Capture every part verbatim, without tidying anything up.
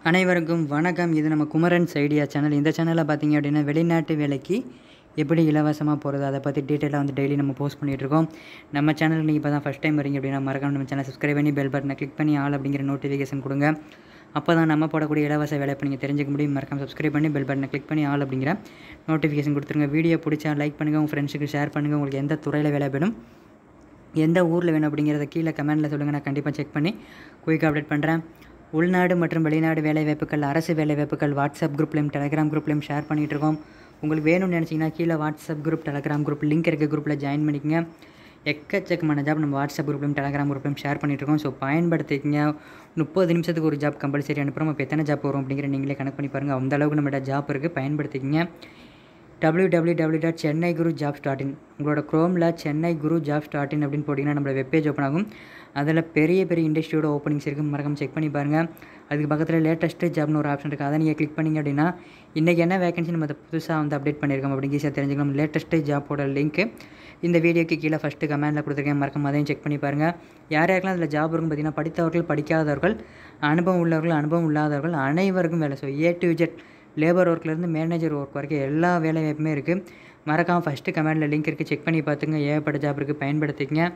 அனைவருக்கும் வணக்கம். இது நம்ம குமரன்ஸ் ஐடியா சேனல். இந்த சேனலில் பார்த்தீங்க அப்படின்னா வெளிநாட்டு வேலைக்கு எப்படி இலவசமாக போகிறது அதை பற்றி டீட்டெயிலாக வந்து டெய்லி நம்ம போஸ்ட் பண்ணிகிட்ருக்கோம். நம்ம சேனலுக்கு நீங்கள் இப்போ தான் ஃபஸ்ட் டைம் வரீங்க அப்படின்னா மறக்காம நம்ம சேனல் சப்ஸ்கிரைப் பண்ணி பெல் பட்டனை கிளிக் பண்ணி ஆல் அப்படிங்கிற நோட்டிஃபிகேஷன் கொடுங்க. அப்போ தான் நம்ம போடக்கூடிய இலவச வேலை இப்போ நீங்கள் தெரிஞ்சுக்க முடியும். மறக்காம சப்ஸ்கிரைப் பண்ணி பெல் பட்டனை கிளிக் பண்ணி ஆல் அப்படிங்கிற நோட்டிஃபிகேஷன் கொடுத்துருங்க. வீடியோ பிடிச்சா லைக் பண்ணுங்கள், உங்கள் ஃப்ரெண்ட்ஸுக்கு ஷேர் பண்ணுங்கள். உங்களுக்கு எந்த துறையில் வேலை வேணும், எந்த ஊரில் வேணும் அப்படிங்கிறத கீழே கமெண்ட்டில் சொல்லுங்கள். நான் கண்டிப்பாக செக் பண்ணி குயிக்காக அப்டேட் பண்ணுறேன். உள்நாடு மற்றும் வெளிநாடு வேலைவாய்ப்புகள், அரசு வேலைவாய்ப்புகள் வாட்ஸ்அப் குரூப்லையும் டெலிகிராம் குரூப்லையும் ஷேர் பண்ணிகிட்டு இருக்கோம். உங்களுக்கு வேணும்னு நினச்சிங்கன்னா கீழே WhatsApp group Telegram group link இருக்க குரூப்பில் ஜாயின் பண்ணிக்கங்க. எக்கச்சக்கமான ஜாப் நம்ம வாட்ஸ்அப் குரூப்லையும் டெலிகிராம் குரூப்லையும் ஷேர் பண்ணிகிட்ருக்கோம். ஸோ பயன்படுத்திக்கங்க. முப்பது நிமிஷத்துக்கு ஒரு ஜாப் கம்பல்சரி அனுப்புகிறோம். இப்போ எத்தனை ஜாப் வரும் அப்படிங்கிற நீங்களே கணக்கு பண்ணி பாருங்கள். அந்த அளவுக்கு நம்மகிட்ட ஜாப் இருக்குது, பயன்படுத்திக்கங்க. W W W dot Chennai Guru jobs dot in உங்களோட க்ரோமில் Chennai Guru jobs dot in அப்படின்னு போட்டிங்கன்னா நம்மளோட வெப்பேஜ் ஓப்பன் ஆகும். அதில் பெரிய பெரிய இண்டஸ்ட்ரியோட ஓப்பனிங்ஸ் இருக்குது, மறக்காம செக் பண்ணி பாருங்கள். அதுக்கு பக்கத்தில் லேட்டஸ்ட்டு ஜாப்னு ஒரு ஆப்ஷன் இருக்குது, அதை நீங்கள் கிளிக் பண்ணிங்க அப்படின்னா இன்றைக்கி என்ன வேகன்சி நம்ம அதை புதுசாக வந்து அப்டேட் பண்ணியிருக்கோம் அப்படிங்க ஈஸியாக தெரிஞ்சுக்கலாம். லேட்டஸ்ட்டு ஜாப்போட லிங்க்கு இந்த வீடியோக்கு கீழே ஃபஸ்ட்டு கமெண்ட்டில் கொடுத்துருக்கேன், மறக்காம அதையும் செக் பண்ணி பாருங்கள். யார் யாருக்கெல்லாம் அதில் ஜாப் இருக்கும் பார்த்தீங்கன்னா படித்தவர்கள், படிக்காதவர்கள், அனுபவம் உள்ளவர்கள், அனுபவம் இல்லாதவர்கள் அனைவருக்கும் வேலை. So A to Z labour ஒர்க்லேருந்து மேனேஜர் ஒர்க் வரைக்கும் எல்லா வேலை வாய்ப்புமே இருக்குது. மறக்காமல் ஃபஸ்ட்டு கமெண்டில் லிங்க் இருக்குது, செக் பண்ணி பார்த்துங்க. ஏகப்பட்ட ஜாப் இருக்குது, பயன்படுத்திக்கங்க.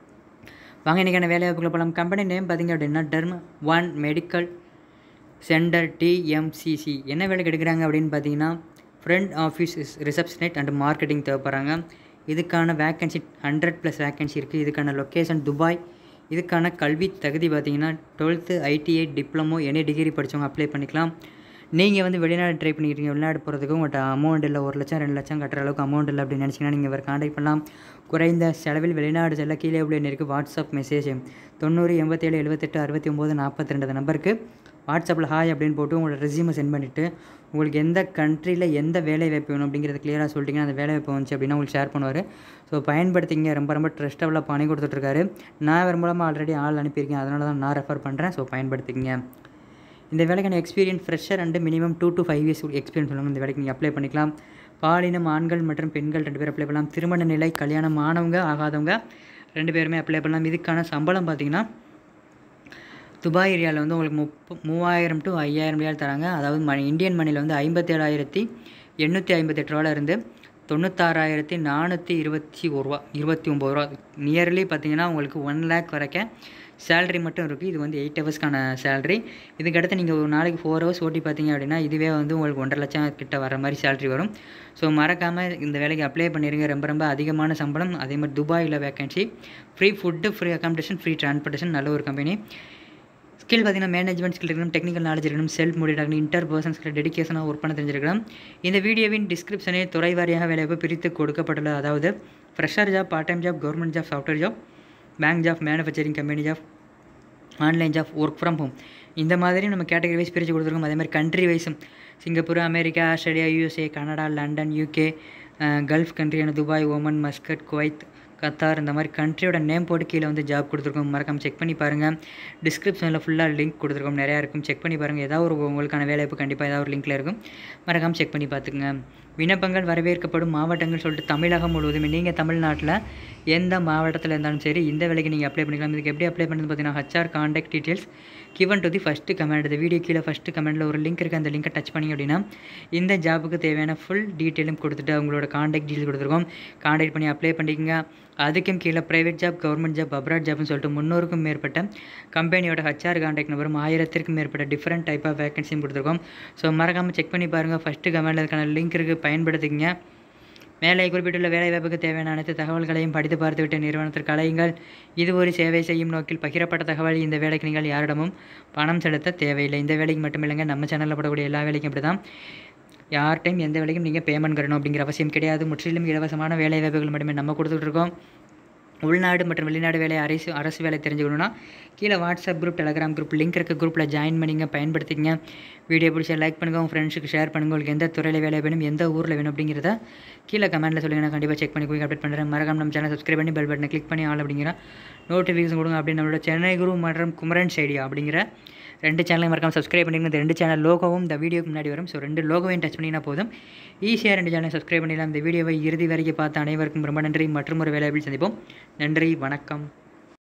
வாங்க இன்றைக்கான வேலை வாய்ப்புகளை போகலாம். கம்பெனி நேம் பார்த்திங்க அப்படின்னா term one medical center TMCC. என்ன வேலைக்கு எடுக்கிறாங்க அப்படின்னு பார்த்தீங்கன்னா front office receptionist and marketing தேவைப்படுறாங்க. இதுக்கான வேக்கன்சி ஹண்ட்ரட் ப்ளஸ் வேக்கன்சி இருக்குது. இதுக்கான லொக்கேஷன் துபாய். இதுக்கான கல்வி தகுதி பார்த்திங்கன்னா twelfth ITI diploma any degree படித்தவங்க அப்ளை பண்ணிக்கலாம். நீங்கள் வந்து வெளிநாடு ட்ரை பண்ணிக்கிறீங்க, வெளிநாடு போகிறதுக்கு உங்கள்கிட்ட அமௌண்ட் இல்லை, ஒரு லட்சம் ரெண்டு லட்சம் கட்டுற அளவுக்கு அமௌண்ட் இல்லை அப்படின்னு நினச்சிங்கன்னா நீங்கள் இவர் காண்டாக்ட் பண்ணலாம். குறைந்த செலவில் வெளிநாடு செல்ல கீழே உள்ள இருக்குது வாட்ஸ்அப் மெசேஜ் தொண்ணூறு எண்பத்தேழு எழுபத்தெட்டு அறுபத்தி ஒம்பது நாற்பத்தி ரெண்டு நம்பருக்கு வாட்ஸ்அப்பில் ஹாய் அப்படின்னு போட்டு உங்களோட ரெஸ்யூமை சென்ட் பண்ணிவிட்டு உங்களுக்கு எந்த கண்ட்ரியில் எந்த வேலை வாய்ப்பு வேணும் அப்படிங்கிறத கிளியராக சொல்லிட்டிங்கன்னா அந்த வேலை வாய்ப்பு வந்துச்சு அப்படின்னா உங்களுக்கு ஷேர் பண்ணுவார். ஸோ பயன்படுத்திங்க. ரொம்ப ரொம்ப ட்ரஸ்டபுளாக பண்ணி கொடுத்துட்ருக்காரு. நான் இவர் மூலமாக ஆல்ரெடி ஆள் அனுப்பியிருக்கேன், அதனால தான் நான் ரெஃபர் பண்ணுறேன். ஸோ பயன்படுத்திங்க. இந்த வேலைக்கான experience fresher and minimum two to five years experience சொல்லுங்கள். இந்த வேலைக்கு நீங்கள் அப்ளை பண்ணிக்கலாம். பாலினம் ஆண்கள் மற்றும் பெண்கள் ரெண்டு பேர் அப்ளை பண்ணலாம். திருமண நிலை கல்யாணம் ஆனவங்க ஆகாதவங்க ரெண்டு பேருமே அப்ளை பண்ணலாம். இதுக்கான சம்பளம் பார்த்திங்கன்னா துபாய் ஏரியாவில் வந்து உங்களுக்கு முப்ப மூவாயிரம் டு ஐயாயிரம் ரியால் தராங்க. அதாவது மணி இந்தியன் மணியில் வந்து ஐம்பத்தேழாயிரத்தி எண்ணூற்றி ஐம்பத்தெட்டு ரூபாவில் இருந்து தொண்ணூத்தாறாயிரத்தி நானூற்றி இருபத்தி ஒரு ரூபா இருபத்தி ஒம்பது ரூபா நியர்லி பார்த்திங்கன்னா உங்களுக்கு ஒன் லேக் வரைக்கும் சேலரி மட்டும் இருக்குது. இது வந்து எயிட் ஹவர்ஸ்க்கான சேலரி. இதுக்கடுத்து நீங்கள் ஒரு நாளைக்கு ஃபோர் ஹவர்ஸ் ஓட்டி பார்த்தீங்க அப்படின்னா இதுவே வந்து உங்களுக்கு ஒன்றரை லட்சம் கிட்ட வர மாதிரி சேலரி வரும். ஸோ மறக்காமல் இந்த வேலைக்கு அப்ளை பண்ணிடுங்க. ரொம்ப ரொம்ப அதிகமான சம்பளம். அதே மாதிரி துபாயில் vacancy, free food, free accommodation, free transportation, நல்ல ஒரு கம்பெனி. ஸ்கில் பார்த்திங்கன்னா மேனேஜ்மெண்ட் ஸ்கில் இருக்கணும், டெக்னிக்கல் நாலேஜ் இருக்கணும், செல்ஃப் மோட்டிவேட் இன்டர் பர்சன்ஸ்கிட்ட டெடிகேஷனாக ஒர்க் பண்ண தெரிஞ்சிருக்கலாம். இந்த வீடியோவின் டிஸ்கிரிப்ஷனில் துறை வாரியாக வேலைவாய்ப்பு பிரித்து கொடுக்கப்பட்டுள்ள, அதாவது fresher job, part time job, government job, software job, bank job, manufacturing company job, online job, work from home, இந்த மாதிரி நம்ம கேட்டகரி வைஸ் பிரித்து கொடுத்துருக்கோம். அதே மாதிரி கண்ட்ரி வைஸும் Singapore, America, Australia, USA, Canada, London, UK, Gulf கண்ட்ரியான Dubai, Oman, Muscat, Kuwait, Qatar, இந்த மாதிரி கண்ட்ரியோட நேம் போட்டு கீழே வந்து ஜாப் கொடுத்துருக்கோம். மறக்காமல் செக் பண்ணி பாருங்கள். டிஸ்கிரிப்ஷனில் ஃபுல்லாக லிங்க் கொடுத்துருக்கோம், நிறையா இருக்கும். செக் பண்ணி பாருங்கள். ஏதாவது ஒரு உங்களுக்கான வேலைவாய்ப்பு கண்டிப்பாக ஏதாவது ஒரு லிங்க்கில் இருக்கும். மறக்காமல் செக் பண்ணி பார்த்துக்குங்க. விண்ணப்பங்கள் வரவேற்கப்படும் மாவட்டங்கள் சொல்லிட்டு தமிழகம் முழுவதுமே நீங்கள் தமிழ்நாட்டில் எந்த மாவட்டத்தில் இருந்தாலும் சரி இந்த வேலைக்கு நீங்கள் அப்ளை பண்ணிக்கலாம். இதுக்கு எப்படி அப்ளை பண்ணுறது பார்த்தீங்கன்னா HR contact details given to the first comment. இந்த வீடியோ கீழே ஃபஸ்ட்டு கமெண்ட்டில் ஒரு லிங்க் இருக்குது, அந்த லிங்கை டச் பண்ணிங்க அப்படின்னா இந்த ஜாப்புக்கு தேவையான ஃபுல் டீட்டெயிலும் கொடுத்துட்டு அவங்களோட கான்டாக்ட் டீட்டெயில் கொடுத்துருக்கோம். கான்டாக்ட் பண்ணி அப்ளை பண்ணிக்கங்க. அதுக்கும் கீழே private job, government job, abroad ஜாப்னு சொல்லிட்டு முன்னூறுக்கும் மேற்பட்ட கம்பெனியோட ஹச்ஆர் கான்டாக்ட் நம்பரும் ஆயிரத்திற்கும் மேற்பட்ட டிஃப்ரெண்ட் டைப் ஆஃப் வேகன்சியும் கொடுத்துருக்கோம். ஸோ மறக்காமல் செக் பண்ணி பாருங்கள். ஃபஸ்ட்டு கமெண்ட்டில் அதுக்கான லிங்க் இருக்குது, பயன்படுத்திக்கங்க. மேலே குறிப்பிட்டுள்ள வேலைவாய்ப்புக்கு தேவையான அனைத்து தகவல்களையும் படித்து பார்த்துவிட்டு நிறுவனத்திற்கு அழையுங்கள். இது ஒரு சேவை செய்யும் நோக்கில் பகிரப்பட்ட தகவல். இந்த வேலைக்கு நீங்கள் யாரிடமும் பணம் செலுத்த தேவையில்லை. இந்த வேலைக்கு மட்டும் இல்லைங்க, நம்ம சேனலில் போடக்கூடிய எல்லா வேலைக்கும் அப்படி தான். யார்டையும் எந்த வேலைக்கும் நீங்கள் பேமெண்ட் கட்டணும் அப்படிங்கிற அவசியம் கிடையாது. முற்றிலும் இலவசமான வேலை வாய்ப்புகள் மட்டுமே நம்ம கொடுத்துட்ருக்கோம். உள்நாடு மற்றும் வெளிநாடு வேலை, அரசு அரசு வேலை தெரிஞ்சுக்கணுன்னா கீழே WhatsApp group, Telegram group link இருக்க குரூப்பில் ஜாயின் பண்ணிங்க, பயன்படுத்திங்க. வீடியோ பிடிச்சா லைக் பண்ணுங்கள், உங்கள் ஃப்ரெண்ட்ஸுக்கு ஷேர் பண்ணுங்கள். உங்களுக்கு எந்த துறையில் வேலை வேணும், எந்த ஊரில் வேணும் அப்படிங்கிறத கீழே கமெண்ட்டில் சொல்லுங்கள். நான் கண்டிப்பாக செக் பண்ணி குயிக் அப்டேட் பண்ணுறேன். மறக்காம நம்ம சேனல் சப்ஸ்கிரைப் பண்ணி பெல் பட்டனை கிளிக் பண்ணி ஆல் அப்படிங்கிற நோட்டிஃபிகேஷன் கொடுங்க. அப்படி நம்மளோட சென்னை குரு மற்றும் குமரன்ஸ் ஐடியா அப்படிங்கிற ரெண்டு சேனலையும் மறக்காம சப்ஸ்கிரைப் பண்ணிங்கன்னா இந்த ரெண்டு சேனல் லோகோவும் இந்த வீடியோக்கு முன்னாடி வரும். ஸோ ரெண்டு லோகோவையும் டச் பண்ணினா போதும், ஈஸியாக ரெண்டு சேனலை சப்ஸ்கிரைப் பண்ணிடலாம். இந்த வீடியோவை இறுதி வரைக்கும் பார்த்த அனைவருக்கும் ரொம்ப நன்றி. மற்றும் ஒரு வேலையில் சந்திப்போம். நன்றி, வணக்கம்.